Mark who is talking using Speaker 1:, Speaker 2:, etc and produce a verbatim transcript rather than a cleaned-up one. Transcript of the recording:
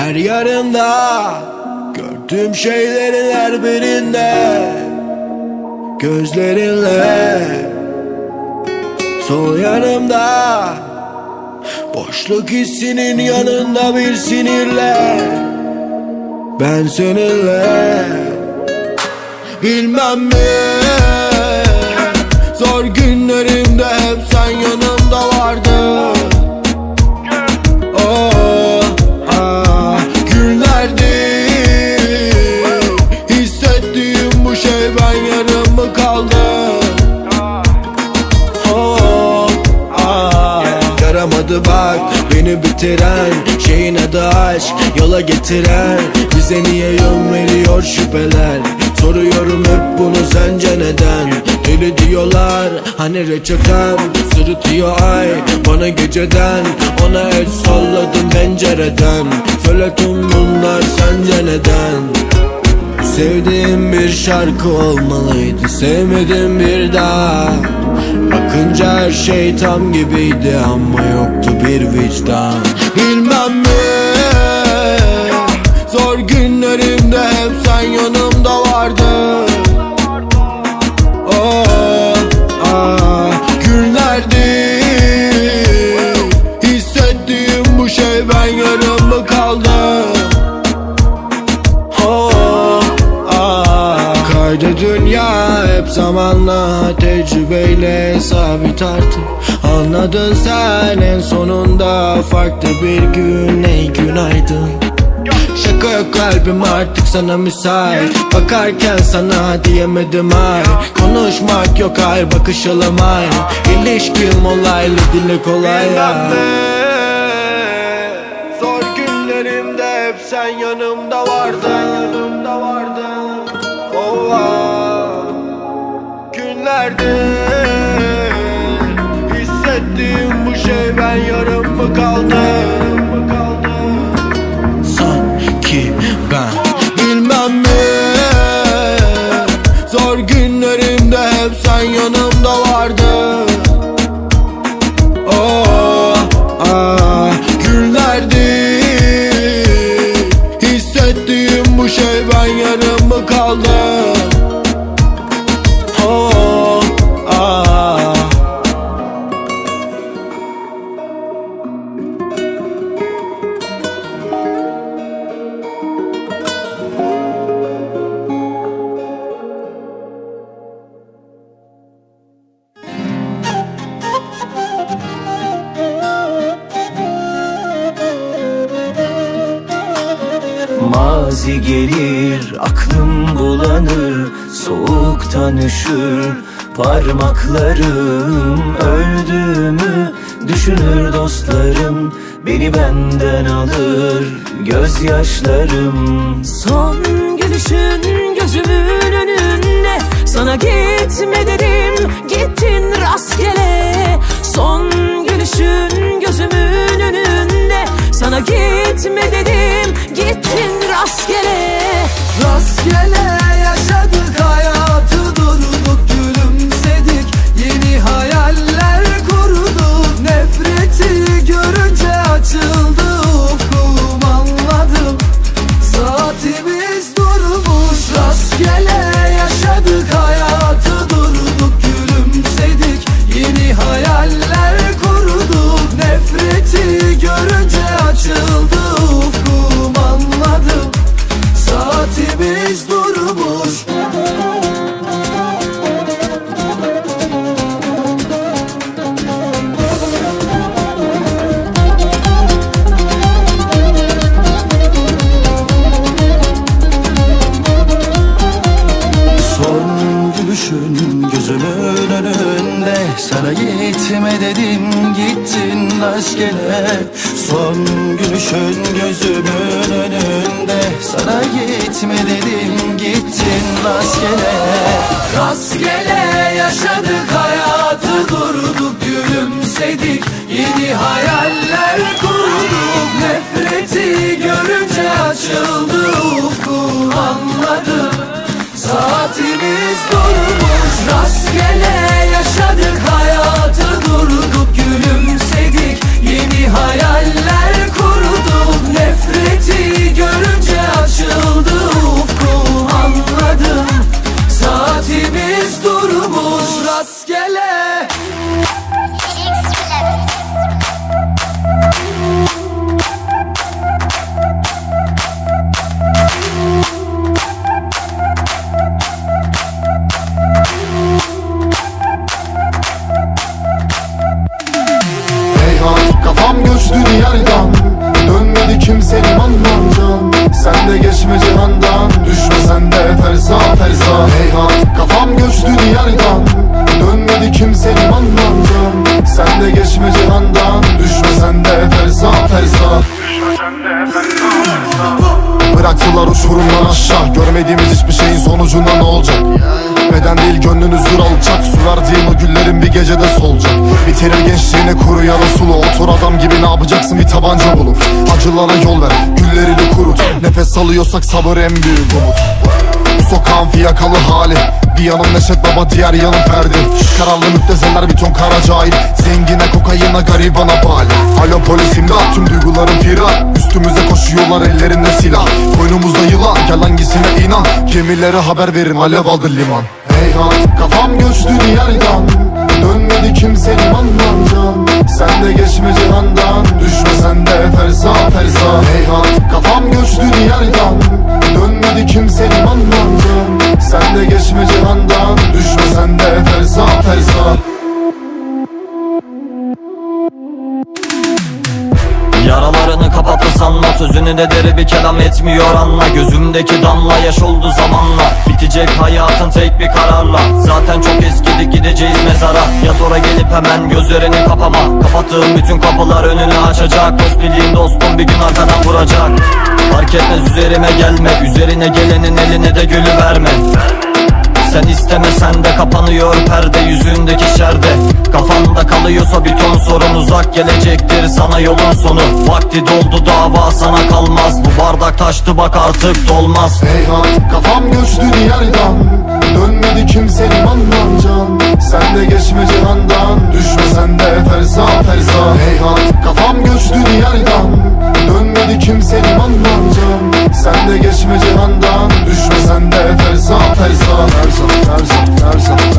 Speaker 1: Her yarımda gördüğüm şeylerin her birinde gözlerinle. Sol yanımda boşluk hissinin yanında bir sinirle. Ben seninle bilmem mi, zor günlerimde hep sen yanımda vardın. Oh, ah, günlerdi hissettiğim bu şey, ben yarım mı kaldım? Oh, ah, yaramadı bak beni bitiren şeyin adı aşk, yola getiren bize niye yön veriyor şüpheler. Soruyorum hep bunu, sence neden? Deli diyorlar hani reçetem, sırıtıyor ay bana geceden. Ona el salladım pencereden, söyle tüm bunlar sence neden? Sevdiğim bir şarkı olmalıydı, sevmedim bir daha. Bakınca her şey tam gibiydi ama yoktu bir vicdan. Bilmem mi, zor günlerimde hep sen yanımda vardın. Oh, ah, günlerdi hissettiğim bu şey, ben yarım mı kaldım? Oh, ah, kaydı dünya hep zamanla, tecrübeyle sabit artık. Anladın sen en sonunda, farklı bir gün, ey günaydın. Şaka yok kalbim artık sana müsait, bakarken sana diyemedim ay. Konuşmak yok ay, bakışalım ay. İlişkim olaylı, dili kolay ya. Zor günlerimde hep sen yanımda vardın, yanımda vardın. Oh, ah, günlerde hissettiğim bu şey, ben yarım mı kaldım? Sanki ben bilmem mi, zor günlerimde hep sen yanımda vardın. Oh, ah, günlerdi hissettiğim bu şey, ben yarım mı kaldım? Oh, ah.
Speaker 2: Mazi gelir, aklım bulanır, soğuktan üşür parmaklarım. Öldüğümü düşünür dostlarım, beni benden alır gözyaşlarım.
Speaker 3: Son gülüşün gözümün önünde, sana gitme dedim, gittin rastgele. Son gülüşün gözümün önünde, sana gitme dedim, gittin rastgele.
Speaker 4: Rastgele yaşadık hayatı, durduk gülümsedik, yeni hayaller kurduk. Nefreti görünce açıldı ufkum, anladım saatimiz durmuş. Rastgele yaşadık hayatı, durduk gülümsedik, yeni hayaller kurduk. Nefreti görünce açıldı ufkum, anladım saatimiz durmuş.
Speaker 5: Son gülüşün gözümün önünde, sana gitme dedim, gittin rastgele. Son gülüşün gözümün önünde, sana gitme dedim, gittin rastgele.
Speaker 4: Rastgele yaşadık hayatı, durduk gülümsedik, yeni hayaller kurduk. Nefreti görünce açıldı ufkum, anladım saatimiz durmuş. Rastgele yaşadık hayatı, durduk gülümsedik, yeni hayaller kurduk. Nefreti
Speaker 5: ferza ferza. Heyhat kafam göçtü diyardan, dönmedi kimse limandan can. Sen de geçme cihandan, düşme sen de ferza ferza. Bıraktılar uçurumdan aşağı, görmediğimiz hiçbir şeyin sonucunda ne olacak? Beden değil gönlünüz zür alacak, su verdiğim o güllerin bir gecede solacak. Bitirir gençliğine kuru ya da sulu, otur adam gibi ne yapacaksın bir tabanca bulup. Acılara yol ver, güllerini kurut, nefes alıyorsak sabır en büyük umut. Bu sokağın fiyakalı hali, bir yanım Neşet Baba diğer yanım Ferdi. Kararlı müptezeler bir ton kara cahil, zengine kokayına garibana bali. Alo polis imdat, tüm duygularım firar, üstümüze koşuyorlar ellerinde silah. Koynumuzda yılan, gel hangisine inan, gemilere haber verin alev aldı liman. Heyhat kafam göçtü diyardan, dönmedi kimse limandan can. Sen de geçme cihandan, düşme sen de ferza ferza. Heyhat kafam göçtü diyardan, dönmedi kimse limandan can. Sen de geçme cihandan, düşme sen de ferza ferza.
Speaker 2: Yaralarını kapattı sanma, sözünü de deri bir kelam etmiyor anla. Gözümdeki damla yaş oldu zamanla, bitecek hayatın tek bir kararla. Zaten çok eskidik, gideceğiz mezara. Ya sonra gelip hemen gözlerini kapama, kapattığım bütün kapılar önünü açacak. Dost bildiğin dostum bir gün arkadan vuracak. Fark etmez üzerime gelme, üzerine gelenin eline de gülü verme. Sen istemesen de kapanıyor perde yüzündeki şerde. Kafanda kalıyorsa bir ton sorun, uzak gelecektir sana yolun sonu. Vakti doldu dava sana kalmaz, bu bardak taştı bak artık dolmaz.
Speaker 5: Heyhat kafam göçtü diyardan, dönmedi kimse limandan can. Sen de geçme cihandan, düşme sen de ferza ferza. Heyhat kafam göçtü diyardan, dönmedi kimse limandan can. Sen de geçme cihandan, düşme sen de ferza ferza. Ferza ferza ferza.